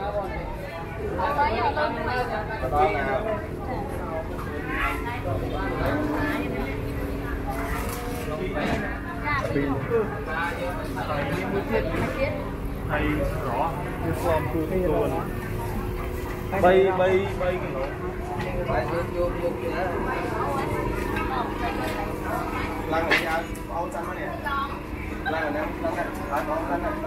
Đó nào. Hay rõ cái form của tôi bay cái nổ lăn lại nhau ông xanh nè lăn lại nè ông xanh nè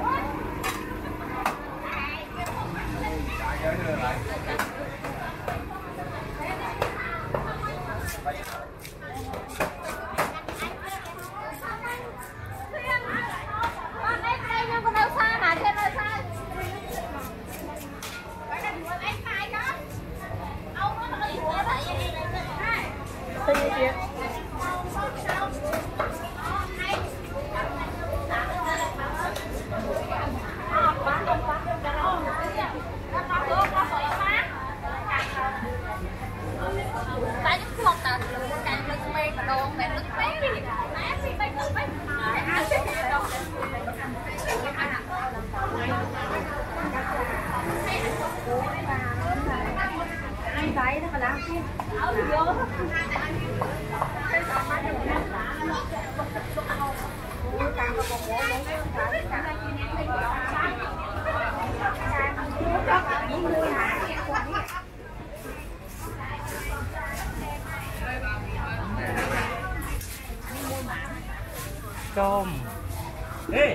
cơm đi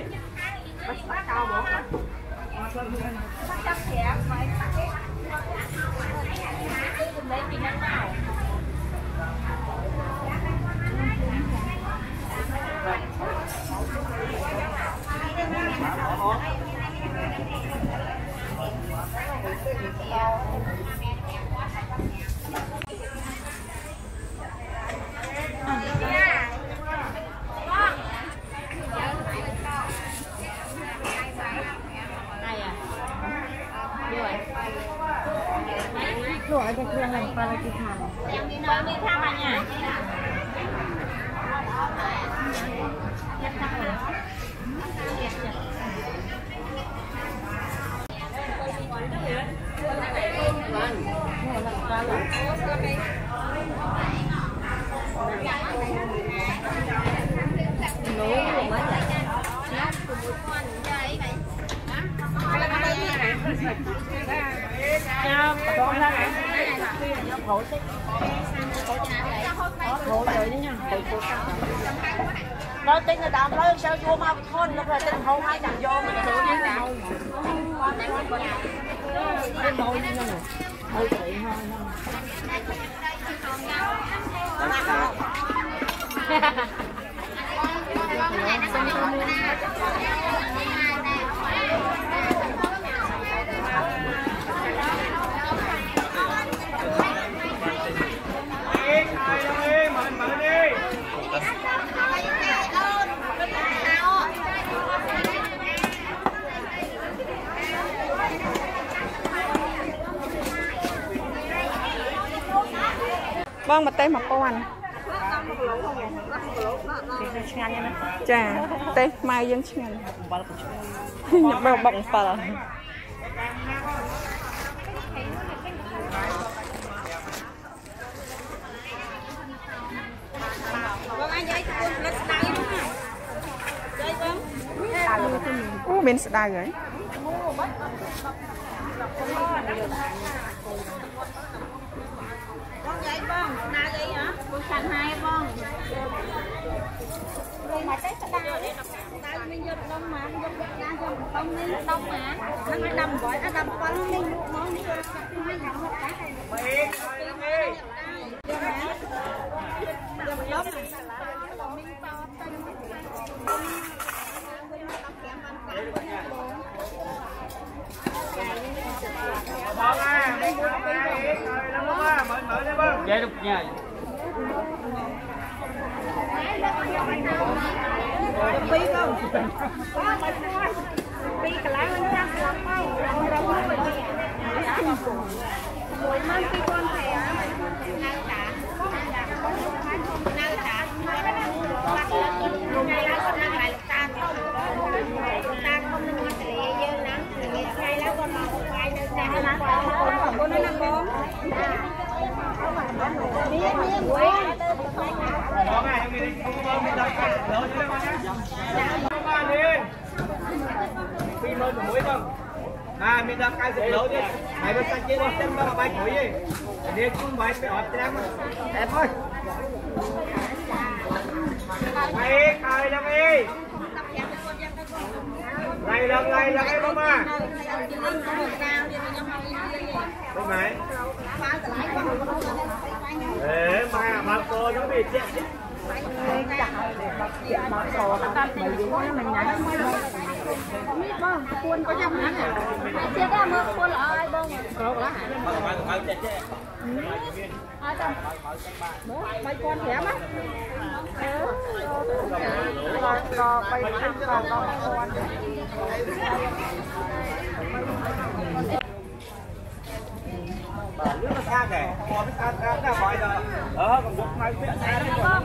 Rồi cáiเครื่องnày qua là cái thằng. Bao nhiêu tham à nhỉ? Nói tính là đàm lấy sao vô mau thôn lúc là tính không ai chẳng vô mà tự nhiên nào cái môi như này môi chị vâng mà tên mà cô anh chà tên mai dân chừng nhập vào bọng phở bên sợi rồi Con vậy con, na vậy hả? Con xanh hai con. Rồi mà cái đa mình vô đông mà, vô đa vô đông đi đông mà. Nó đâm gọi nó đâm con đi nó đi. Hai thằng một cái này. Vô mình to Vậy được nha. Pi không? Pi cái lá lên trăng lắm không? Mỗi mang pi con thẻ á, nào cả, nào cả, ngày lá con đang lại ta không nên ngồi để dơ nắng, ngày lá con nó không ai nơi xa. con nó nằm bóng à mình đang cài sợi lỗ đi mày bên cạnh kia chân nó bay khỏi đi đi cũng phải phải ọt em em thôi mày cài lắm đi lại lần cái bông à bông này để mà cô nó bị chết cuốn có dòng hả? Chưa có mưa cuốn là ai bông? Rồi hả? Ai chồng? Mấy con thẻ mắt? Rồi bay thăm vào con. Nước nó xa kìa, còn nó xa ra khỏi rồi. Còn giúp ngay biết xa đấy rồi.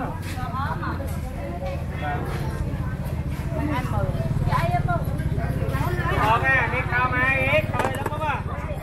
Nè, đi cao mai ít thôi lắm không à.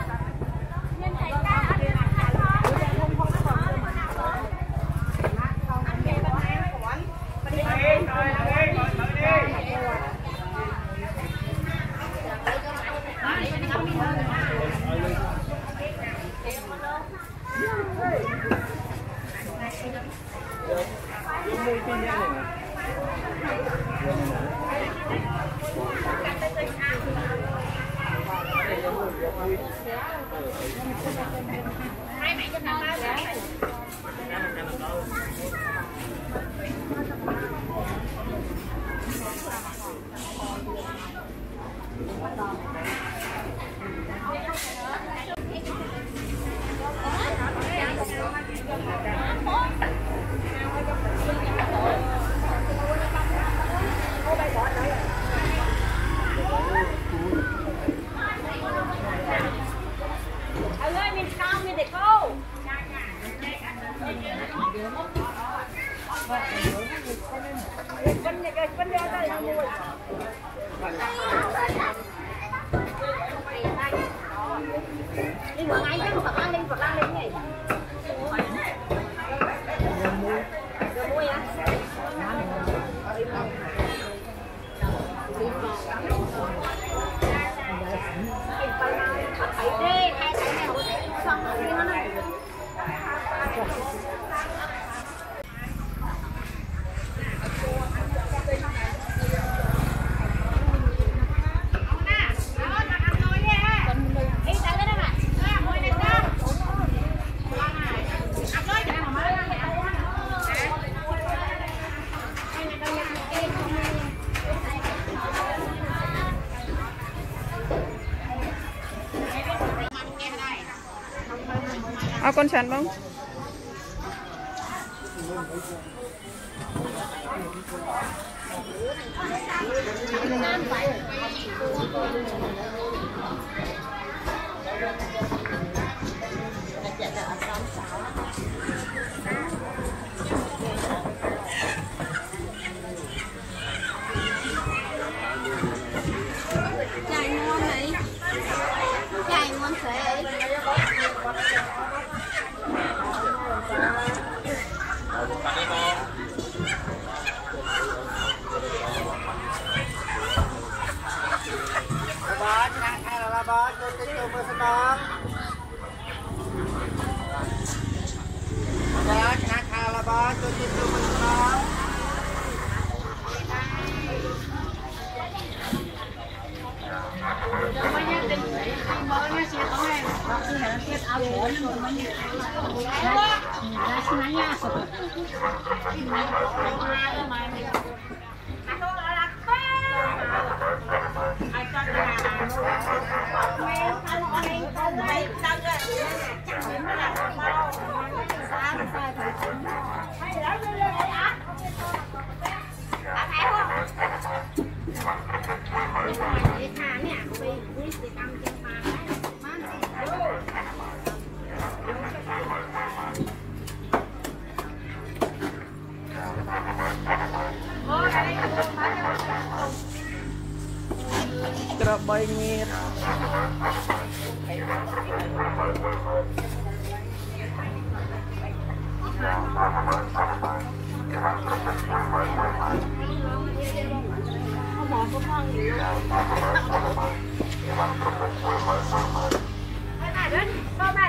Đi vào ngay chứ, Phật Lan đi nhỉ? Rồi mua á? Thấy đi, thấy nào xong rồi đi nó này. Con chắn không? Chạy ngon này. Chạy ngon thế. Ba cho cái chỗ mà sao ba khá khá là ba cho cái chỗ mà sao Terbaik Con này